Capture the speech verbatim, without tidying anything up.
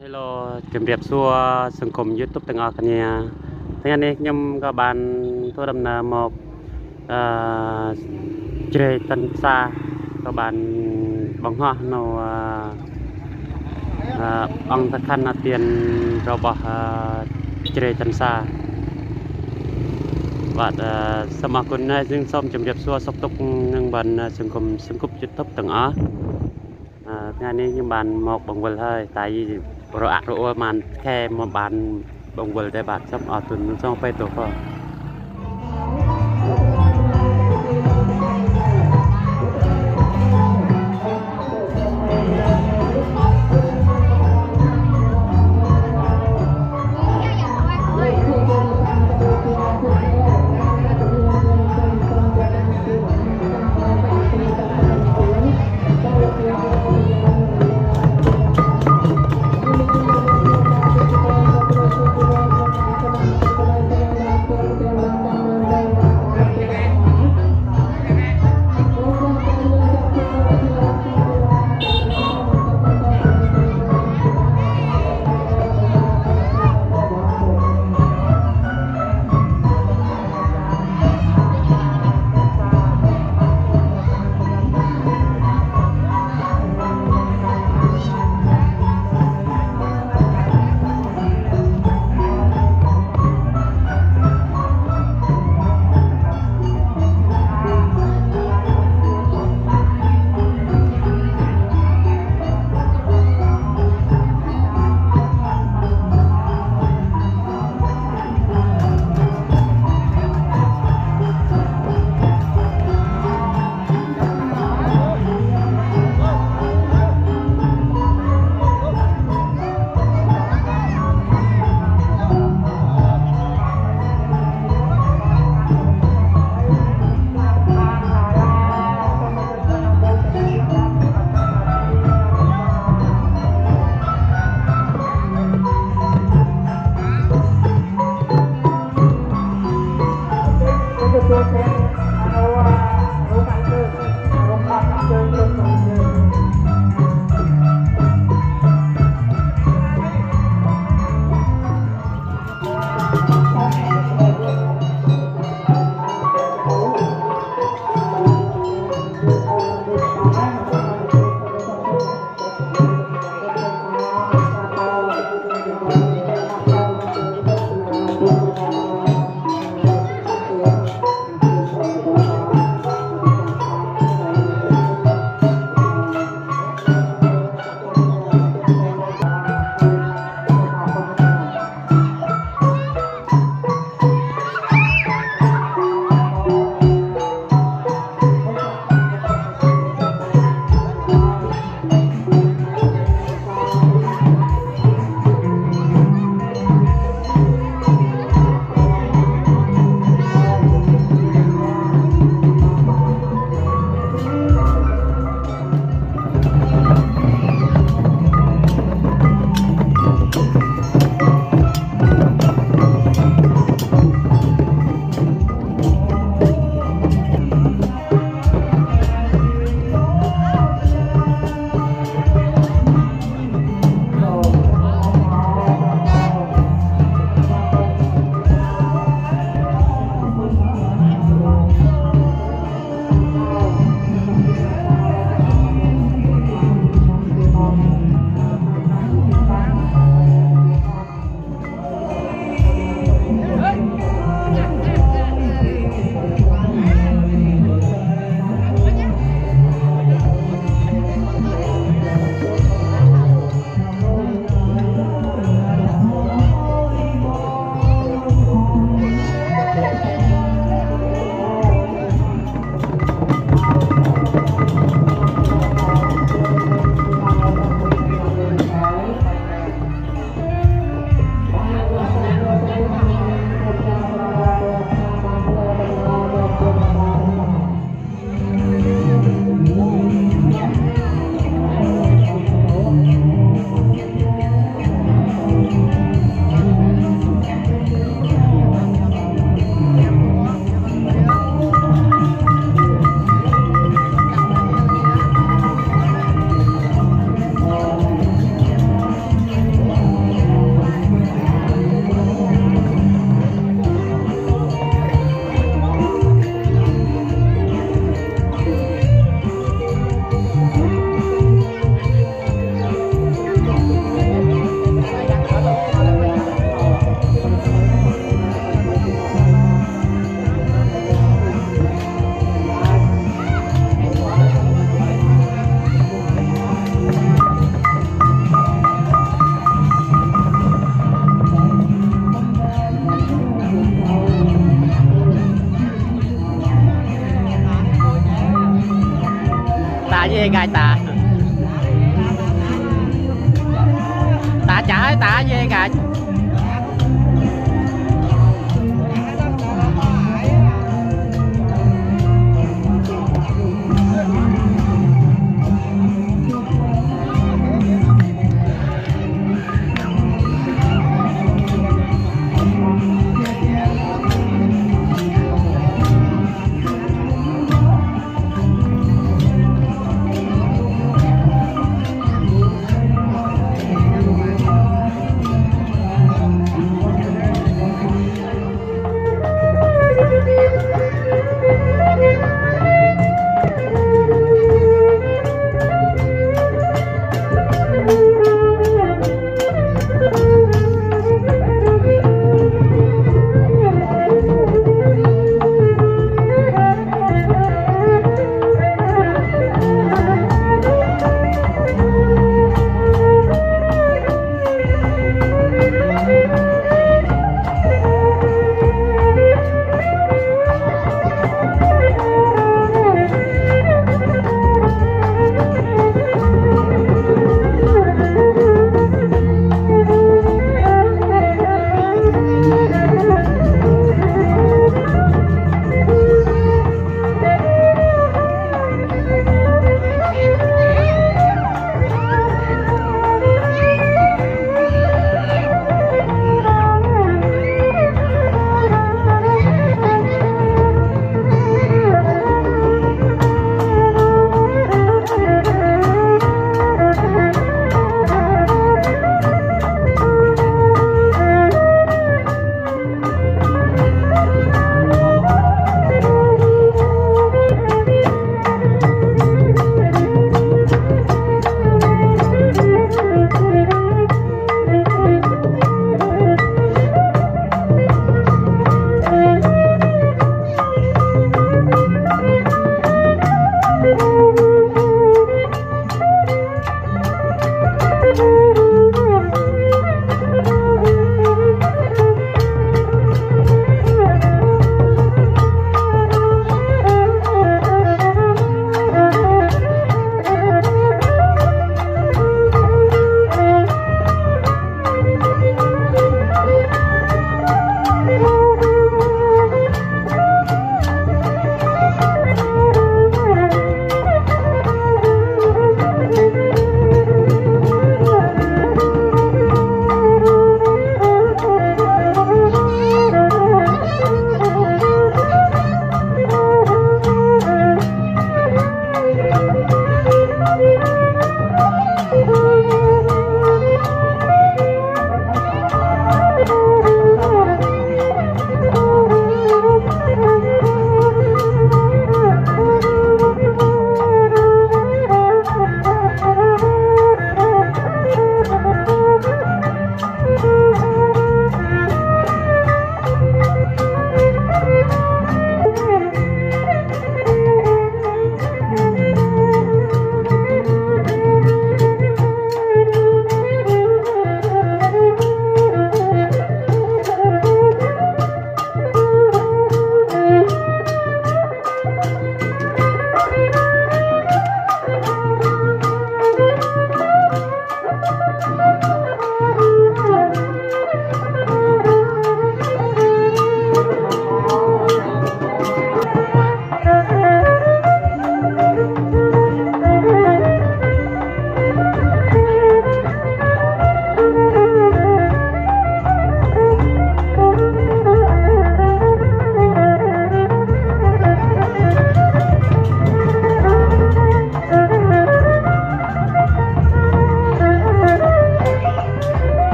Hello ជំរាបសួរសង្គម YouTube ទាំងអស់គ្នាថ្ងៃនេះខ្ញុំក៏បានធ្វើដំណើរមកអឺជ្រែកតិនផ្សារក៏បានបង្ហោះនៅអឺអង្គកណ្ណាទានរបស់ជ្រែកតិនផ្សារបាទសូមអរគុណណាស់យើងសូមជម្រាបសួរសុខទុក្ខនឹងបានសង្គមសង្គម YouTube ទាំងអស់ថ្ងៃនេះខ្ញុំបានមកបង្វិលហើយតែរអាក់រអួលបានខែមកបានបង្វិលដែរបាទសូមអរគុណសូមពេលទៅផង Hãy subscribe cho kênh Ghiền Mì Gõ để không bỏ lỡ gai ta ta trả ta về